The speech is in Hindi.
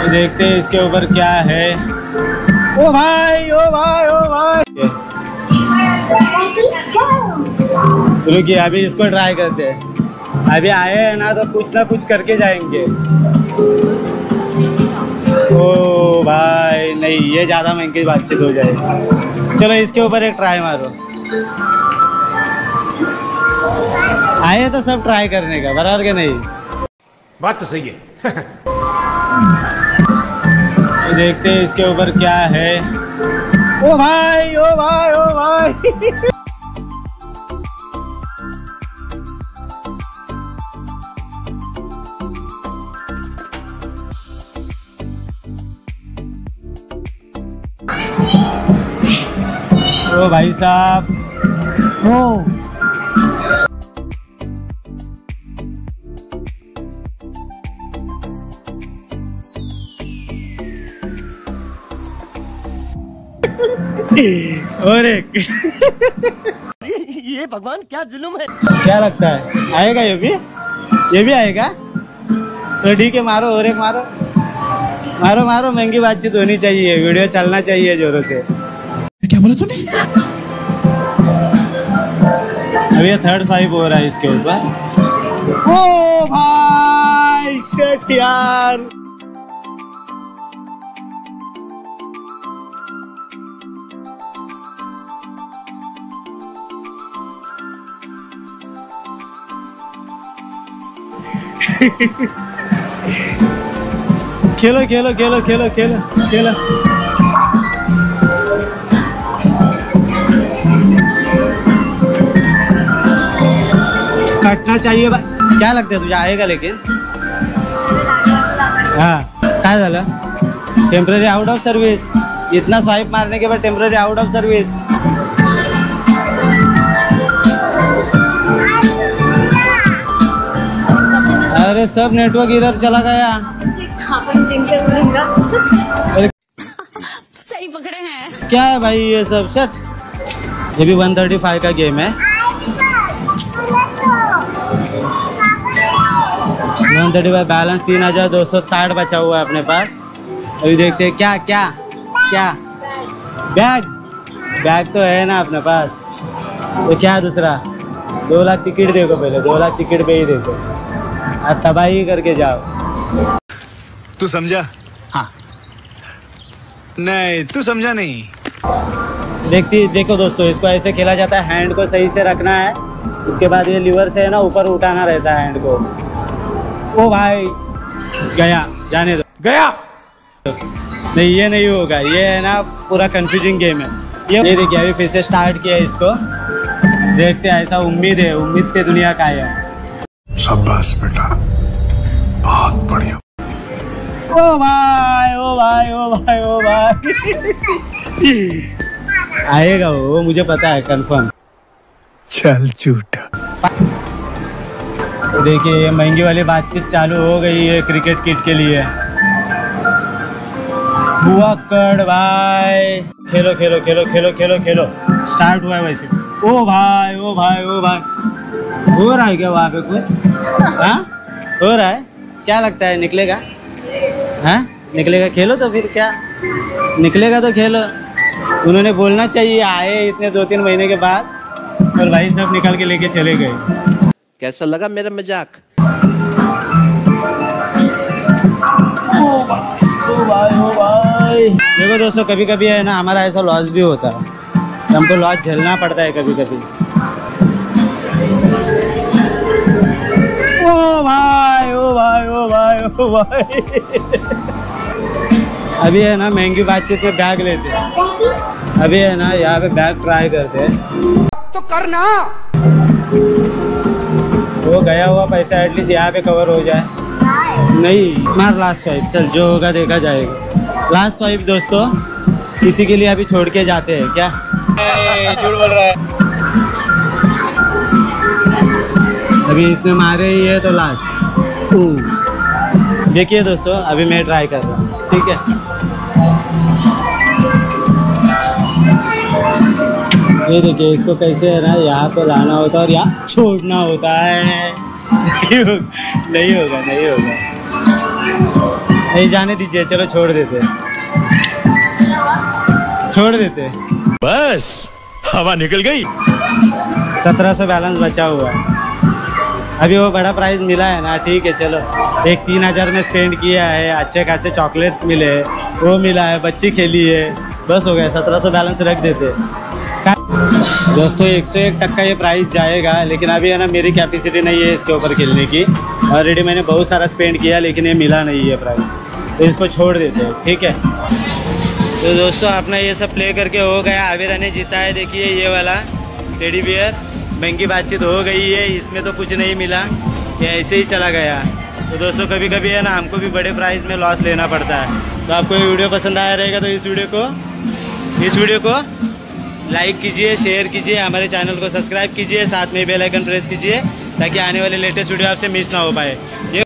तो देखते हैं इसके ऊपर क्या है। ओ भाई ओ भाई ओ भाई, रुकिए अभी इसको ट्राई करते हैं। अभी आए हैं ना तो कुछ ना कुछ करके जाएंगे। ओ भाई नहीं, ये ज़्यादा महंगी बातचीत हो जाएगी। चलो इसके ऊपर एक ट्राई मारो। आए तो सब ट्राई करने का, बराबर के नहीं? बात तो सही है। तो देखते हैं इसके ऊपर क्या है। ओ भाई ओ भाई ओ भाई ओ भाई साहब, ओ और एक ये भगवान क्या जुल्म है। क्या लगता है आएगा? ये भी आएगा? तो ठीक है, मारो और एक मारो मारो मारो। महंगी बातचीत होनी चाहिए, वीडियो चलना चाहिए जोरों से। क्या बोला तूने? अभी ये थर्ड स्वाइप हो रहा है इसके ऊपर। ओ भाई शिट यार, खेलो खेलो खेलो खेलो खेलो खेलो। कटना चाहिए भाई। क्या लगता है तुझे आएगा? लेकिन हाँ, क्या झालं? Temporary out of service. इतना स्वाइप मारने के बाद टेम्पररी आउट ऑफ सर्विस। अरे सब नेटवर्क इधर चला गया। सही पकड़े हैं। क्या है भाई ये सब? सेट ये भी 135 का गेम है। 135 बैलेंस 3260 बचा हुआ है अपने पास। अभी देखते हैं क्या क्या क्या। बैग तो है ना अपने पास, तो क्या दूसरा? 2 लाख टिकट देखो, पहले 2 लाख टिकट पे ही देखो, अब तबाही करके जाओ। तू समझा? हाँ। नहीं तू समझा नहीं। देखो दोस्तों, इसको ऐसे खेला जाता है। हैंड को सही से रखना है, उसके बाद ये लीवर से है ना ऊपर उठाना रहता है हैंड को। ओ भाई गया, जाने दो। गया नहीं ये नहीं होगा, ये है ना पूरा कंफ्यूजिंग गेम है। ये देखिए अभी फिर से स्टार्ट किया इसको। देखते हैं, ऐसा उम्मीद है, उम्मीद पे दुनिया का है। शाबाश बेटा, बहुत बढ़िया। ओ भाई ओ भाई ओ भाई ओ भाई आएगा वो, मुझे पता है कंफर्म। चल झूठा। तो देखिए ये महंगी वाली बातचीत चालू हो गई है क्रिकेट किट के लिए। बुआकड़ भाई, खेलो खेलो खेलो खेलो खेलो खेलो। स्टार्ट हुआ है वैसे। ओ भाई ओ भाई ओ भाई, हो रहा है क्या वहाँ पे कुछ? हाँ हो रहा है। क्या लगता है निकलेगा? हाँ निकलेगा। खेलो तो फिर क्या निकलेगा तो खेलो। उन्होंने बोलना चाहिए, आए इतने 2-3 महीने के बाद और भाई सब निकल के लेके चले गए। कैसा लगा मेरा मजाक? ओ भाई ओ भाई। देखो दोस्तों, कभी कभी है ना हमारा ऐसा लॉस भी होता है, हमको लॉस झेलना पड़ता है कभी कभी। ओ भाई ओ भाई ओ भाई ओ भाई अभी है ना महंगी बातचीत में बैग लेते हैं। अभी है ना यहाँ पे बैग ट्राई करते हैं तो करना। वो गया हुआ पैसा एटलीस्ट यहाँ पे कवर हो जाए। नहीं मार लास्ट स्वाइप, चल जो होगा देखा जाएगा। लास्ट स्वाइप दोस्तों, किसी के लिए अभी छोड़ के जाते हैं क्या? झूठ बोल रहा है। अभी इतने मारे ही है तो लास्ट। देखिए दोस्तों, अभी मैं ट्राई कर रहा हूँ, ठीक है? ये देखिए इसको कैसे है ना यहाँ पे लाना होता है और यहाँ छोड़ना होता है। नहीं होगा नहीं होगा। नहीं जाने दीजिए, चलो छोड़ देते, छोड़ देते। बस हवा निकल गई। 1700 बैलेंस बचा हुआ है। अभी वो बड़ा प्राइस मिला है ना, ठीक है चलो। एक 3000 में स्पेंड किया है, अच्छे खासे चॉकलेट्स मिले, वो मिला है, बच्ची खेली है, बस हो गया। 1700 बैलेंस रख देते। दोस्तों 101 तक का ये प्राइस जाएगा, लेकिन अभी है ना मेरी कैपेसिटी नहीं है इसके ऊपर खेलने की। ऑलरेडी मैंने बहुत सारा स्पेंड किया, लेकिन ये मिला नहीं है प्राइस, तो इसको छोड़ देते हैं, ठीक है। तो दोस्तों अपना ये सब प्ले करके हो गया। आविरा ने जीता है, देखिए ये वाला टेडी बियर। महंगी बातचीत हो गई है, इसमें तो कुछ नहीं मिला, ये ऐसे ही चला गया। तो दोस्तों कभी कभी है ना हमको भी बड़े प्राइस में लॉस लेना पड़ता है। तो आपको ये वीडियो पसंद आया रहेगा तो इस वीडियो को लाइक कीजिए, शेयर कीजिए, हमारे चैनल को सब्सक्राइब कीजिए, साथ में बेल आइकन प्रेस कीजिए ताकि आने वाले लेटेस्ट वीडियो आपसे मिस ना हो पाए।